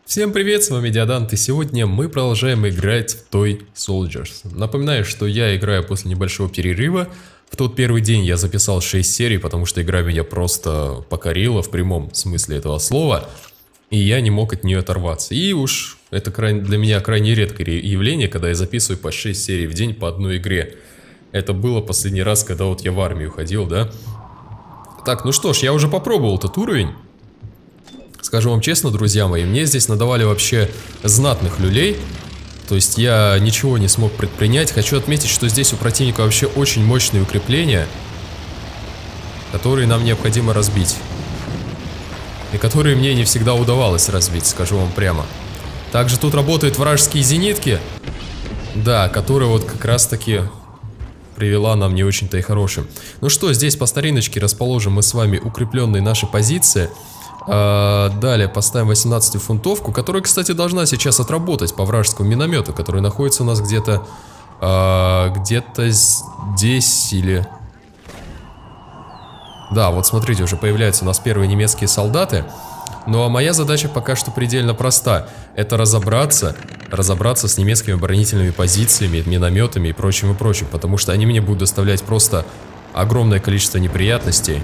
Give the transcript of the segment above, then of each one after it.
Всем привет, с вами Диадант, и сегодня мы продолжаем играть в Toy Soldiers. Напоминаю, что я играю после небольшого перерыва. В тот первый день я записал 6 серий, потому что игра меня просто покорила в прямом смысле этого слова. И я не мог от нее оторваться. И уж это для меня крайне редкое явление, когда я записываю по 6 серий в день по одной игре. Это было последний раз, когда вот я в армию ходил, да? Так, ну что ж, я уже попробовал этот уровень. Скажу вам честно, друзья мои, мне здесь надавали вообще знатных люлей. То есть я ничего не смог предпринять. Хочу отметить, что здесь у противника вообще очень мощные укрепления, которые нам необходимо разбить. И которые мне не всегда удавалось разбить, скажу вам прямо. Также тут работают вражеские зенитки. Да, которые вот как раз таки привела нам не очень-то и хорошим. Ну что, здесь по стариночке расположим мы с вами укрепленные наши позиции. Далее поставим 18-фунтовку, которая, кстати, должна сейчас отработать по вражескому миномету, который находится у нас где-то здесь или... Да, вот смотрите, уже появляются у нас первые немецкие солдаты. Ну а моя задача пока что предельно проста. Это разобраться с немецкими оборонительными позициями, минометами и прочим, потому что они мне будут доставлять просто огромное количество неприятностей.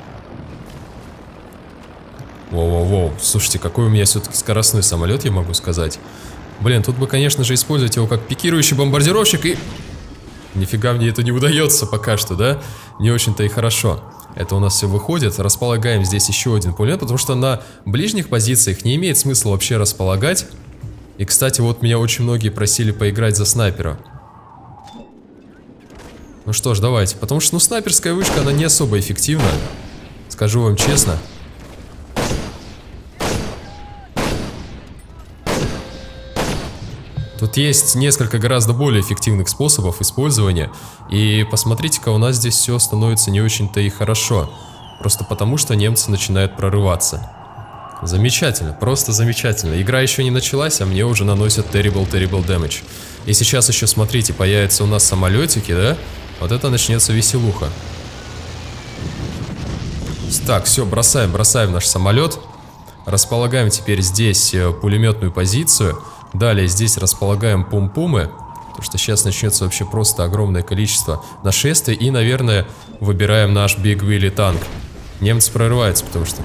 Воу-воу-воу, слушайте, какой у меня все-таки скоростной самолет, я могу сказать. Блин, тут бы, конечно же, использовать его как пикирующий бомбардировщик и... Нифига мне это не удается пока что, да? Не очень-то и хорошо. Это у нас все выходит. Располагаем здесь еще один пулемет, потому что на ближних позициях не имеет смысла вообще располагать. И, кстати, вот меня очень многие просили поиграть за снайпера. Ну что ж, давайте. Потому что, ну, снайперская вышка, она не особо эффективна. Скажу вам честно. Тут есть несколько гораздо более эффективных способов использования. И посмотрите-ка, у нас здесь все становится не очень-то и хорошо. Просто потому, что немцы начинают прорываться. Замечательно, просто замечательно. Игра еще не началась, а мне уже наносят terrible damage. И сейчас еще, смотрите, появятся у нас самолетики, да? Вот это начнется веселуха. Так, все, бросаем наш самолет. Располагаем теперь здесь пулеметную позицию. Далее здесь располагаем пум-пумы, потому что сейчас начнется вообще просто огромное количество нашествий. И, наверное, выбираем наш Big Willy танк. Немцы прорываются, потому что...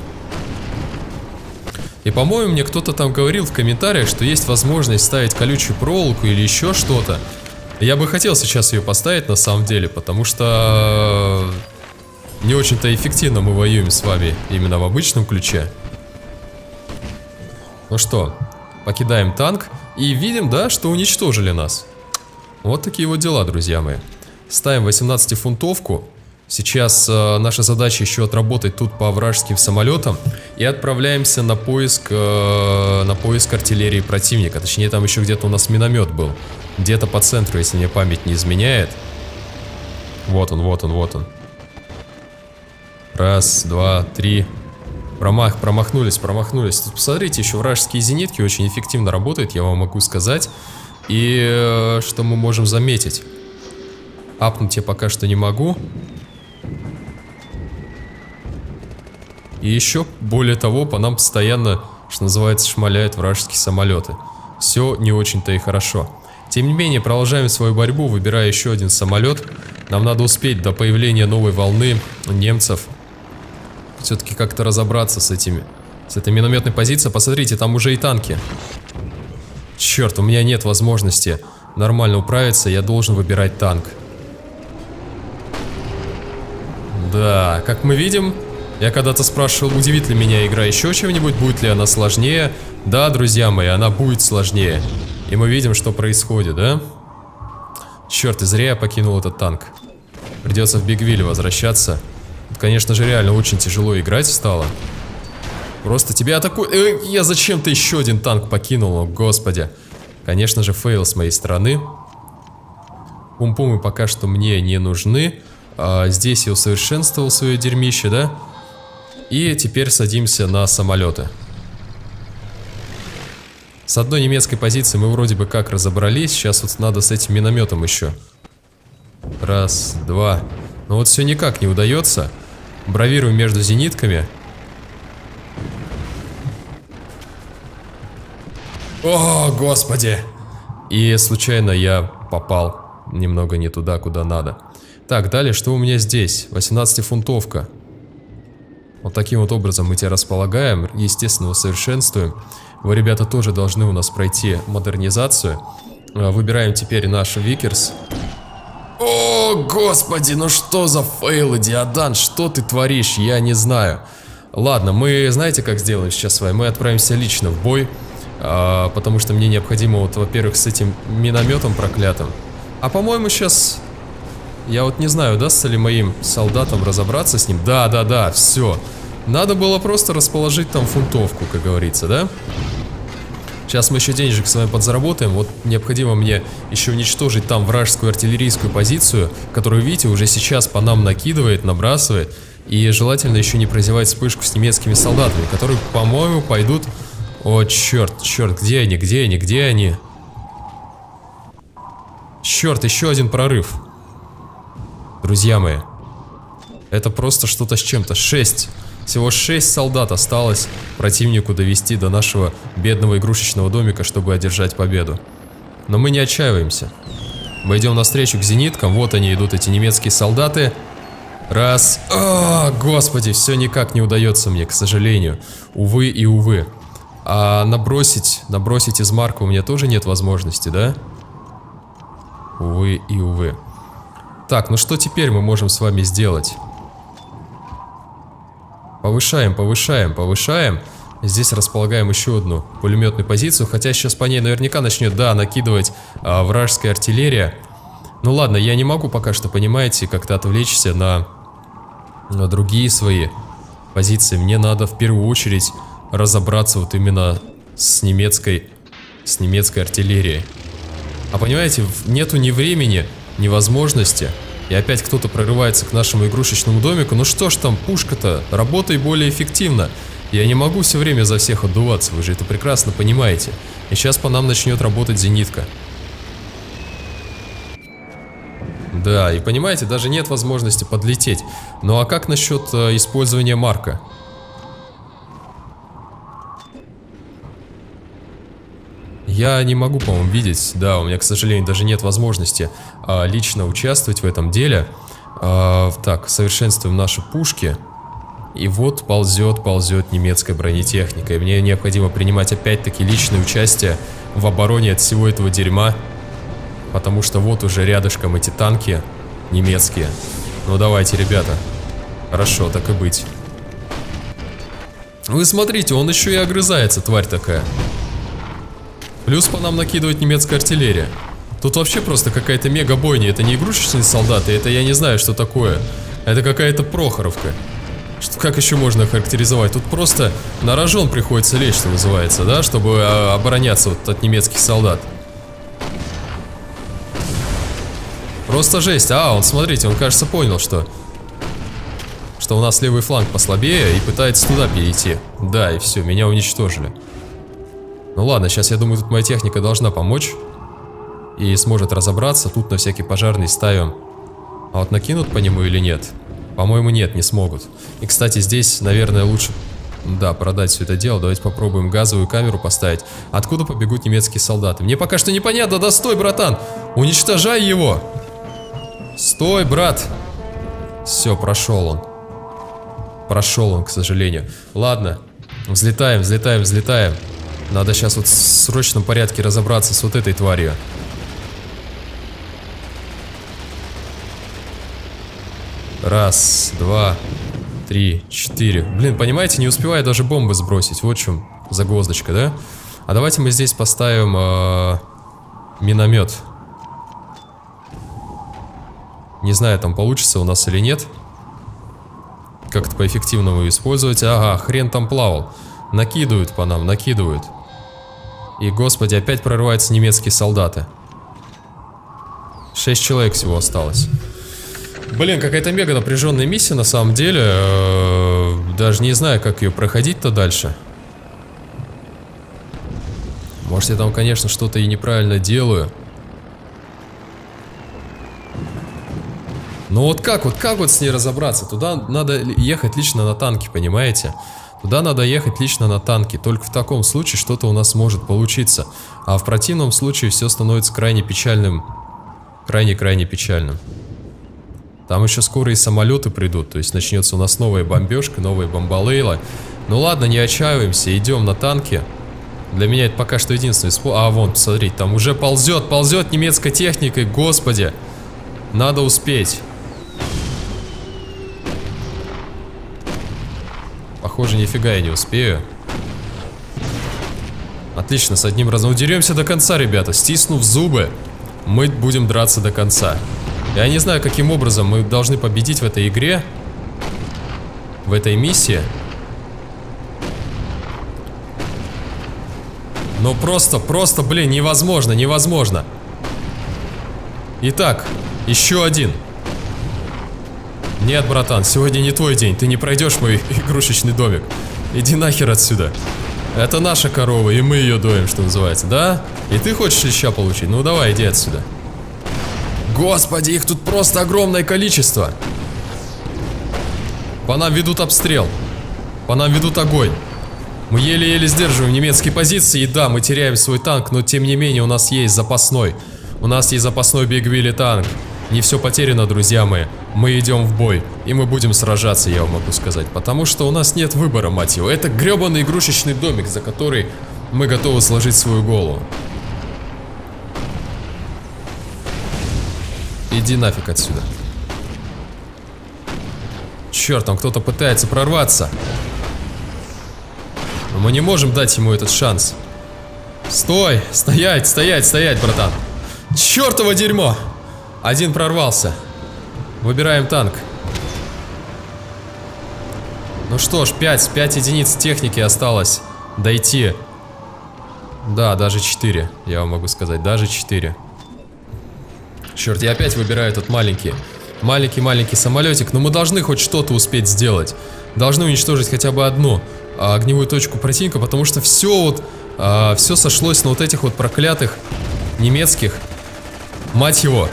И, по-моему, мне кто-то там говорил в комментариях, что есть возможность ставить колючую проволоку или еще что-то. Я бы хотел сейчас ее поставить на самом деле, потому что не очень-то эффективно мы воюем с вами именно в обычном ключе. Ну что... Покидаем танк и видим, да, что уничтожили нас. Вот такие вот дела, друзья мои. Ставим 18-фунтовку. Сейчас наша задача еще отработать тут по вражеским самолетам. И отправляемся на поиск артиллерии противника. Точнее, там еще где-то у нас миномет был. Где-то по центру, если мне память не изменяет. Вот он. Раз, два, три... Промахнулись. Тут, посмотрите, еще вражеские зенитки очень эффективно работают, я вам могу сказать. И что мы можем заметить? Апнуть я пока что не могу. И еще, более того, по нам постоянно, что называется, шмаляют вражеские самолеты. Все не очень-то и хорошо. Тем не менее, продолжаем свою борьбу, выбирая еще один самолет. Нам надо успеть до появления новой волны немцев. Все-таки как-то разобраться с этой минометной позицией. Посмотрите, там уже и танки. Черт, у меня нет возможности нормально управиться, я должен выбирать танк. Да, как мы видим, я когда-то спрашивал, удивит ли меня игра еще чем-нибудь, будет ли она сложнее. Да, друзья мои, она будет сложнее. И мы видим, что происходит, да? Черт, и зря я покинул этот танк. Придется в Big Willy возвращаться. Конечно же, реально очень тяжело играть стало. Просто тебя атакуют. Я зачем-то еще один танк покинул, о, господи. Конечно же, фейл с моей стороны. Пум-пумы пока что мне не нужны. Здесь я усовершенствовал свое дерьмище, да? И теперь садимся на самолеты. С одной немецкой позиции мы вроде бы как разобрались. Сейчас вот надо с этим минометом еще. Раз, два. Но вот все никак не удается. Бравируем между зенитками. О, господи! И случайно я попал немного не туда, куда надо. Так, далее, что у меня здесь? 18-фунтовка. Вот таким вот образом мы тебя располагаем, естественно, усовершенствуем. Вы, ребята, тоже должны у нас пройти модернизацию. Выбираем теперь наш Викерс. О, господи, ну что за фейлы, Диодан, что ты творишь, я не знаю. Ладно, мы, знаете, как сделаем сейчас с вами? Мы отправимся лично в бой, потому что мне необходимо, вот, во-первых, с этим минометом проклятым. А по-моему, сейчас... Я вот не знаю, удастся ли моим солдатам разобраться с ним. Да, все. Надо было просто расположить там фунтовку, как говорится, да? Сейчас мы еще денежек с вами подзаработаем. Вот необходимо мне еще уничтожить там вражескую артиллерийскую позицию, которую, видите, уже сейчас по нам накидывает, набрасывает. И желательно еще не прозевать вспышку с немецкими солдатами, которые, по-моему, пойдут... О, черт, где они? Черт, еще один прорыв. Друзья мои, это просто что-то с чем-то. 6. Всего 6 солдат осталось противнику довести до нашего бедного игрушечного домика, чтобы одержать победу. Но мы не отчаиваемся. Мы идем навстречу к зениткам. Вот они идут, эти немецкие солдаты. Раз. О, господи, все никак не удается мне, к сожалению. Увы и увы. А набросить из марка у меня тоже нет возможности, да? Увы и увы. Так, ну что теперь мы можем с вами сделать? Повышаем. Здесь располагаем еще одну пулеметную позицию. Хотя сейчас по ней наверняка начнет, да, накидывать вражеская артиллерия. Ну ладно, я не могу пока что, понимаете, как-то отвлечься на другие свои позиции. Мне надо в первую очередь разобраться вот именно с немецкой артиллерией. А понимаете, нету ни времени, ни возможности. И опять кто-то прорывается к нашему игрушечному домику. Ну что ж там, пушка-то, работай более эффективно. Я не могу все время за всех отдуваться, вы же это прекрасно понимаете. И сейчас по нам начнет работать зенитка. Да, и понимаете, даже нет возможности подлететь. Ну а как насчет использования марка? Я не могу, по-моему, видеть. Да, у меня, к сожалению, даже нет возможности лично участвовать в этом деле. Так, совершенствуем наши пушки. И вот ползет немецкая бронетехника. И мне необходимо принимать опять-таки личное участие в обороне от всего этого дерьма. Потому что вот уже рядышком эти танки немецкие. Ну давайте, ребята. Хорошо, так и быть. Вы смотрите, он еще и огрызается, тварь такая. Плюс по нам накидывает немецкая артиллерия. Тут вообще просто какая-то мега-бойня. Это не игрушечные солдаты, это я не знаю, что такое. Это какая-то Прохоровка. Как еще можно характеризовать? Тут просто на рожон приходится лечь, что называется, да, чтобы обороняться вот от немецких солдат. Просто жесть. Он, смотрите, он, кажется, понял, что у нас левый фланг послабее и пытается туда перейти. Да, и все, меня уничтожили. Ну ладно, сейчас, я думаю, тут моя техника должна помочь и сможет разобраться. Тут на всякий пожарный ставим. А вот накинут по нему или нет? По-моему, нет, не смогут. И, кстати, здесь, наверное, лучше, да, продать все это дело. Давайте попробуем газовую камеру поставить. Откуда побегут немецкие солдаты? Мне пока что непонятно. Да стой, братан! Уничтожай его! Стой, брат! Все, прошел он. Прошел он, к сожалению. Ладно, взлетаем. Надо сейчас вот в срочном порядке разобраться с вот этой тварью. Раз, два, три, 4. Блин, понимаете, не успеваю даже бомбы сбросить. Вот в чем загвоздочка, да? А давайте мы здесь поставим миномет. Не знаю, там получится у нас или нет. Как-то по-эффективному использовать. Ага, хрен там плавал. Накидывают по нам, накидывают. И, господи, опять прорываются немецкие солдаты. 6 человек всего осталось. Блин, какая-то мега напряженная миссия на самом деле. Даже не знаю, как ее проходить-то дальше. Может, я там, конечно, что-то и неправильно делаю. Но вот как с ней разобраться? Туда надо ехать лично на танке, понимаете? Туда надо ехать лично на танке. Только в таком случае что-то у нас может получиться. А в противном случае все становится крайне печальным. Крайне-крайне печальным. Там еще скоро и самолеты придут. То есть начнется у нас новая бомбежка, новая бомбалейла. Ну ладно, не отчаиваемся, идем на танке. Для меня это пока что единственный способ. А, вон, посмотрите, там уже ползет немецкая техника, господи. Надо успеть. Похоже, нифига я не успею. Отлично, с одним разом. Деремся до конца, ребята. Стиснув зубы, мы будем драться до конца. Я не знаю, каким образом мы должны победить в этой игре. В этой миссии. Но просто, блин, невозможно. Итак, еще один. Нет, братан, сегодня не твой день. Ты не пройдешь мой игрушечный домик. Иди нахер отсюда. Это наша корова, и мы ее доим, что называется, да? И ты хочешь леща получить? Ну давай, иди отсюда. Господи, их тут просто огромное количество. По нам ведут обстрел. По нам ведут огонь. Мы еле-еле сдерживаем немецкие позиции. И да, мы теряем свой танк, но тем не менее у нас есть запасной. У нас есть запасной Биг-Вилли танк. Не все потеряно, друзья мои. Мы идем в бой. И мы будем сражаться, я вам могу сказать. Потому что у нас нет выбора, мать его. Это гребаный игрушечный домик, за который мы готовы сложить свою голову. Иди нафиг отсюда. Черт, там кто-то пытается прорваться. Но мы не можем дать ему этот шанс. Стой! Стоять, братан! Чертово дерьмо! Один прорвался. Выбираем танк. Ну что ж, 5 единиц техники осталось дойти. Да, даже 4, я вам могу сказать, даже 4. Черт, я опять выбираю этот маленький самолетик. Но мы должны хоть что-то успеть сделать. Должны уничтожить хотя бы одну огневую точку противника, потому что все сошлось на вот этих вот проклятых немецких, мать его,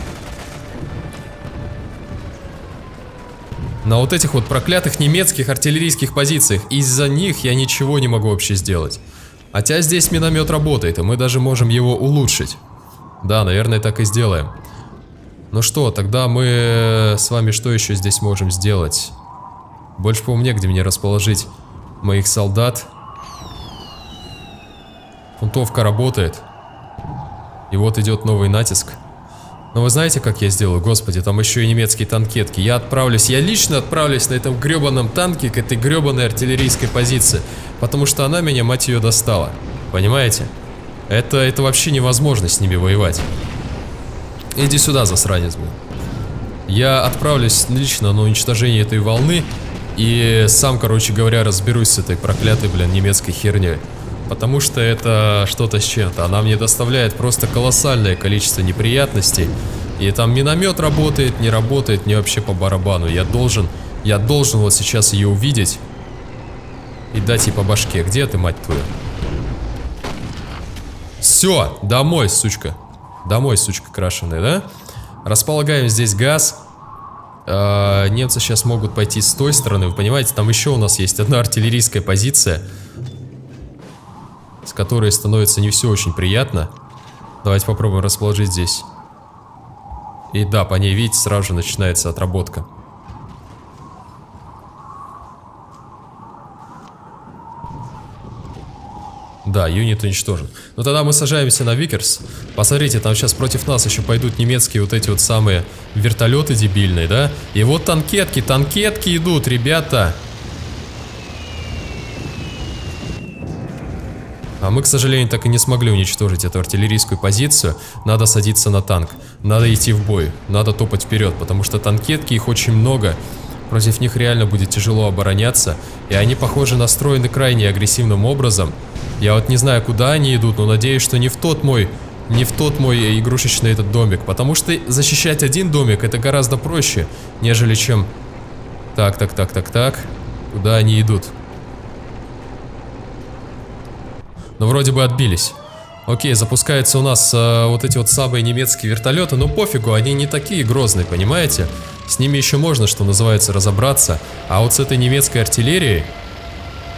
на вот этих вот проклятых немецких артиллерийских позициях. Из-за них я ничего не могу вообще сделать. Хотя здесь миномет работает, и мы даже можем его улучшить. Да, наверное, так и сделаем. Ну что, тогда мы с вами что еще здесь можем сделать? Больше, по-моему, негде мне расположить моих солдат. Фунтовка работает. И вот идет новый натиск. Но вы знаете, как я сделаю? Господи, там еще и немецкие танкетки. Я лично отправлюсь на этом гребаном танке к этой гребаной артиллерийской позиции. Потому что она меня, мать ее, достала. Понимаете? Это вообще невозможно с ними воевать. Иди сюда, засранец, блин. Я отправлюсь лично на уничтожение этой волны. И сам, короче говоря, разберусь с этой проклятой, блин, немецкой херней. Потому что это что-то с чем-то. Она мне доставляет просто колоссальное количество неприятностей. И там миномет работает, не работает, мне вообще по барабану. Я должен вот сейчас ее увидеть и дать ей по башке. Где ты, мать твою? Все, домой, сучка. Домой, сучка крашеная, да? Располагаем здесь газ. Немцы сейчас могут пойти с той стороны. Вы понимаете, там еще у нас есть одна артиллерийская позиция, с которой становится не все очень приятно. Давайте попробуем расположить здесь. И да, по ней, видите, сразу же начинается отработка. Да, юнит уничтожен. Ну тогда мы сажаемся на Викерс. Посмотрите, там сейчас против нас еще пойдут немецкие вот эти вот самые вертолеты дебильные, да? И вот танкетки идут, ребята. А мы, к сожалению, так и не смогли уничтожить эту артиллерийскую позицию. Надо садиться на танк. Надо идти в бой. Надо топать вперед, потому что танкетки, их очень много. Против них реально будет тяжело обороняться. И они, похоже, настроены крайне агрессивным образом. Я вот не знаю, куда они идут, но надеюсь, что не в тот мой игрушечный этот домик. Потому что защищать один домик — это гораздо проще, нежели чем... Так. Куда они идут? Ну, вроде бы отбились. Окей, запускаются у нас вот эти вот самые немецкие вертолеты. Но пофигу, они не такие грозные, понимаете? С ними еще можно, что называется, разобраться. А вот с этой немецкой артиллерией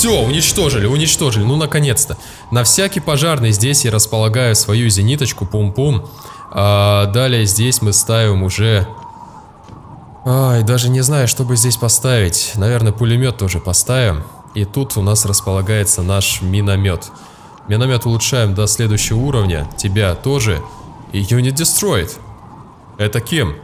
Все, уничтожили, уничтожили. Ну, наконец-то. На всякий пожарный здесь я располагаю свою зениточку. Пум-пум. Далее здесь мы ставим уже... Ай, даже не знаю, что бы здесь поставить. Наверное, пулемет тоже поставим. И тут у нас располагается наш миномет. Миномет улучшаем до следующего уровня. Тебя тоже. И Unit Destroyed. Это кем?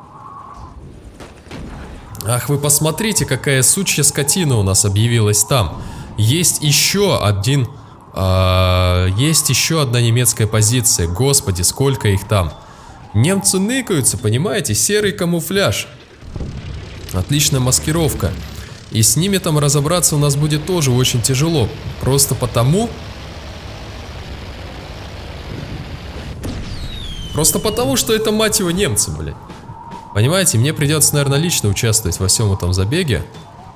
Ах, вы посмотрите, какая сучья скотина у нас объявилась там. Есть еще один... есть еще одна немецкая позиция. Господи, сколько их там. Немцы ныкаются, понимаете? Серый камуфляж. Отличная маскировка. И с ними там разобраться у нас будет тоже очень тяжело. Просто потому... что это, мать его, немцы, блядь. Понимаете, мне придется, наверное, лично участвовать во всем этом забеге.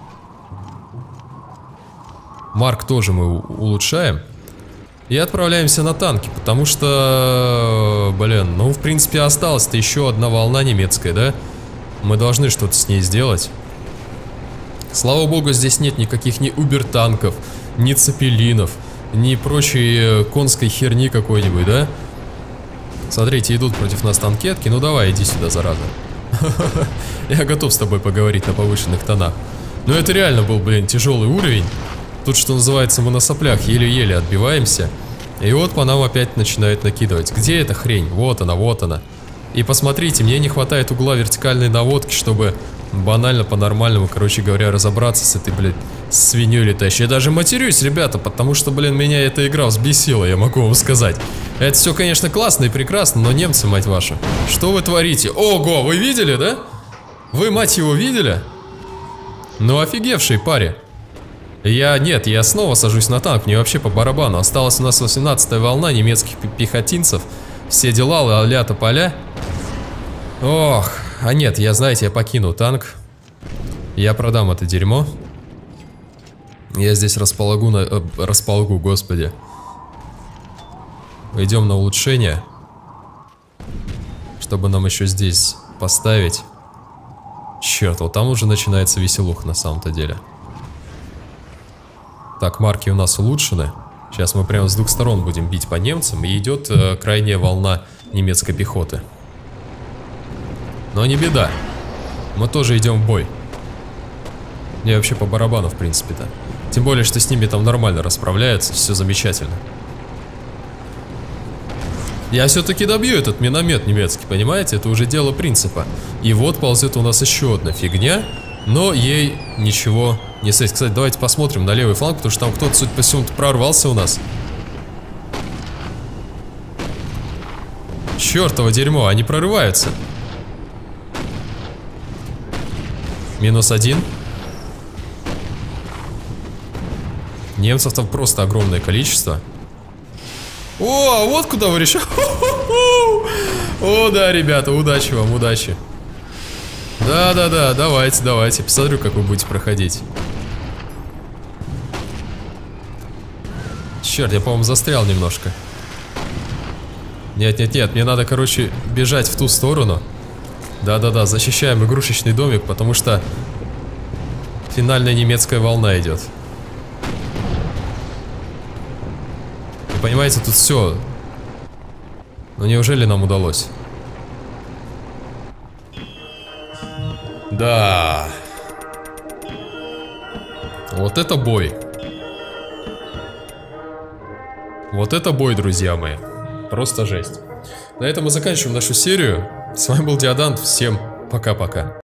Марк тоже мы улучшаем. И отправляемся на танки, потому что... Блин, ну, в принципе, осталась-то еще одна волна немецкая, да? Мы должны что-то с ней сделать. Слава богу, здесь нет никаких ни убер-танков, ни цепелинов, ни прочей конской херни какой-нибудь, да? Смотрите, идут против нас танкетки. Ну давай, иди сюда, зараза. Я готов с тобой поговорить на повышенных тонах. Но это реально был, блин, тяжелый уровень. Тут, что называется, мы на соплях еле-еле отбиваемся. И вот по нам опять начинают накидывать. Где эта хрень? Вот она, вот она. И посмотрите, мне не хватает угла вертикальной наводки, чтобы банально по-нормальному, короче говоря, разобраться с этой, блядь, свиньей летающей. Я даже матерюсь, ребята, потому что, блин, меня эта игра взбесила, я могу вам сказать. Это все, конечно, классно и прекрасно, но немцы, мать вашу, что вы творите? Ого, вы видели, да? Вы, мать его, видели? Ну, офигевший парень. Нет, я снова сажусь на танк, мне вообще по барабану. Осталась у нас 18-я волна немецких пехотинцев. Все дела, ля-ля тополя. Ох, а нет, знаете, я покину танк. Я продам это дерьмо. Я здесь располагу, господи. Идем на улучшение. Чтобы нам еще здесь поставить. Черт, вот там уже начинается веселуха на самом-то деле. Так, марки у нас улучшены. Сейчас мы прямо с двух сторон будем бить по немцам. И идет крайняя волна немецкой пехоты. Но не беда. Мы тоже идем в бой. Мне вообще по барабану, в принципе-то. Тем более, что с ними там нормально расправляются. Все замечательно. Я все-таки добью этот миномет немецкий, понимаете? Это уже дело принципа. И вот ползет у нас еще одна фигня. Но ей ничего не стоит. Кстати, давайте посмотрим на левый фланг, потому что там кто-то, судя по всему, прорвался у нас. Чертово дерьмо, они прорываются. -1. Немцев там просто огромное количество. О, а вот куда вы решили? О, да, ребята, удачи вам, удачи. Да-да-да, давайте. Посмотрю, как вы будете проходить. Черт, я, по-моему, застрял немножко. Нет, мне надо, короче, бежать в ту сторону. Да-да-да, защищаем игрушечный домик, потому что финальная немецкая волна идет. И понимаете, тут все. Но неужели нам удалось? Да. Вот это бой. Вот это бой, друзья мои. Просто жесть. На этом мы заканчиваем нашу серию. С вами был Диодант. Всем пока-пока.